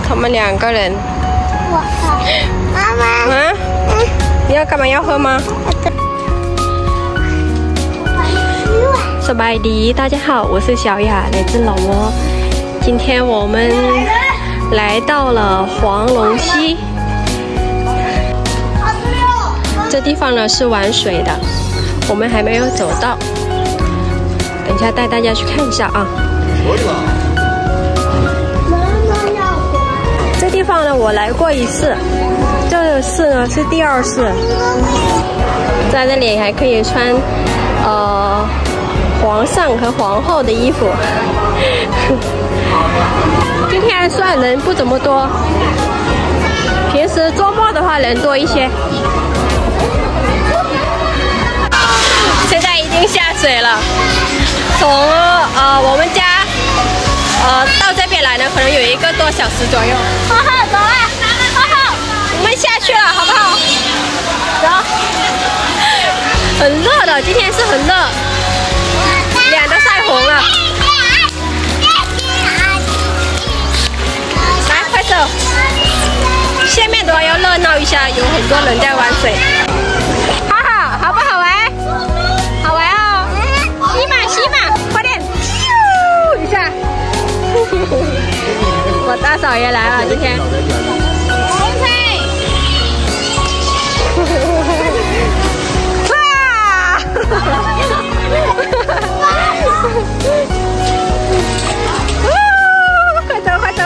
他们2个人。 我妈妈。 啊？你要干嘛？要喝吗？สบายดี大家好，我是小雅，来自老挝。今天我们来到了黄龙溪，这地方呢是玩水的，我们还没有走到，等一下带大家去看一下啊。这地方呢我来过1次，这次呢是第2次，在这里还可以穿皇上和皇后的衣服。今天算人不怎么多，平时周末的话人多一些。现在已经下水了，从我们家到这边来呢，可能有1个多小时左右。 浩浩走啊，浩浩， 我们下去了，好不好？走。很热的，今天是很热，脸都晒红了。来，快走！下面的话要热闹一下，有很多人在玩水。哈哈，好不好玩？好玩哦！吸嘛吸嘛，快点！咻一下。我大嫂也来了，今天。快走快走！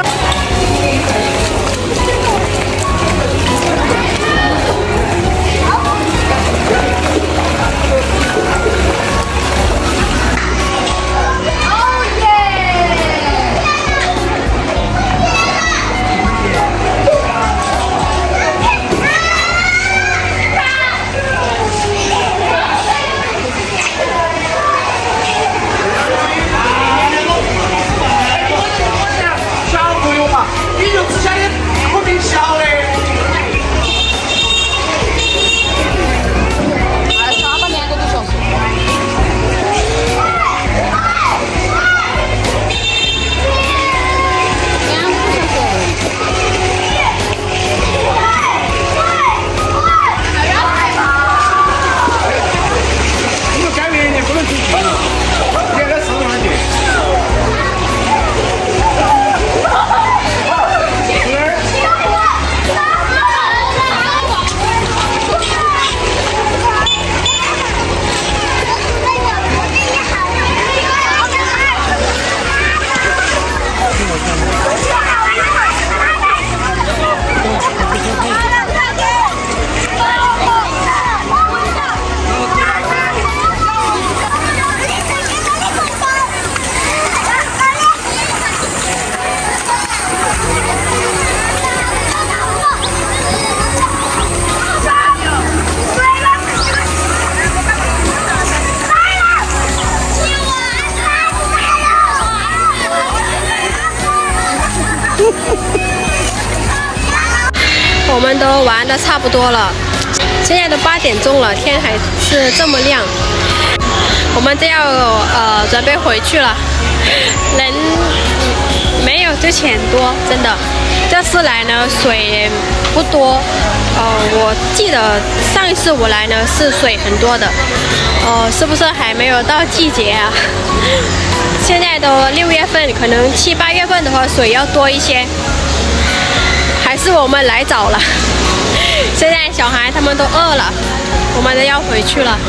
我们都玩的差不多了，现在都8点钟了，天还是这么亮。我们就要准备回去了，人没有之前多，真的。这次来呢水不多，我记得上一次我来呢是水很多的，是不是还没有到季节啊？现在都6月份，可能7、8月份的话水要多一些。还是我们来早了，现在小孩他们都饿了，我们都要回去了。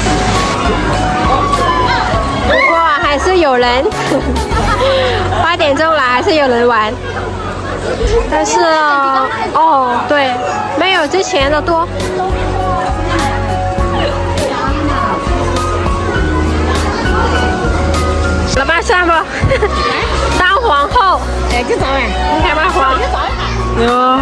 不过还是有人，8点钟了还是有人玩，但是对，没有之前的多。老爸上吧，当皇后。哎，就早哎，你看吧，皇。哟，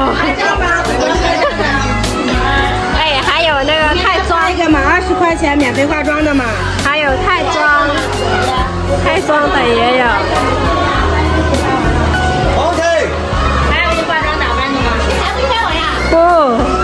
哎，还有那个泰妆， 一个嘛20块钱免费化妆的嘛， 还有泰妆的也有。 OK， 还有你化妆打扮的吗？还不骗我呀？ 不。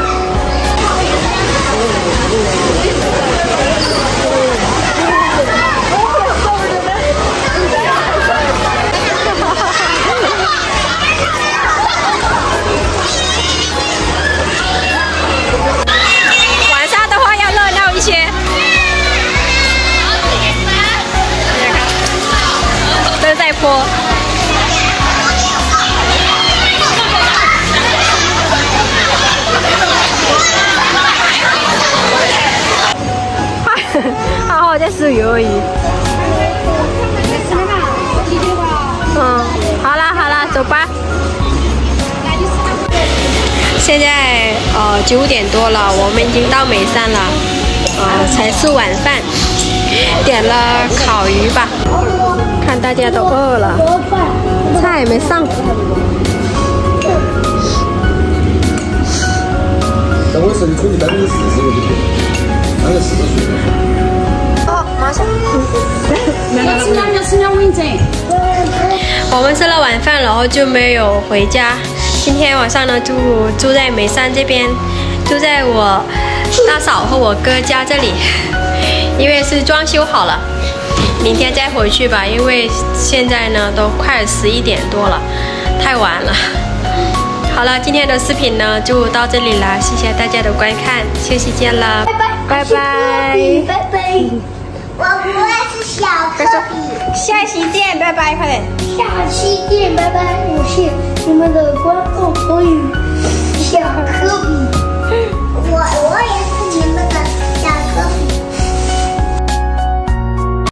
现在9点多了，我们已经到眉山了，才吃晚饭，点了烤鱼吧。看大家都饿了，菜没上。 但我说你充你40%个就对，那个40岁。 哦，马上。 我们吃了晚饭，然后就没有回家。今天晚上呢，住在眉山这边，住在我大嫂和我哥家这里，因为是装修好了，明天再回去吧。因为现在呢都快11点多了，太晚了。好了，今天的视频呢就到这里了，谢谢大家的观看，休息见了，拜拜。 我不会是小科比。 下期见，拜拜，快点。 下期见，拜拜。我是你们的观众博宇。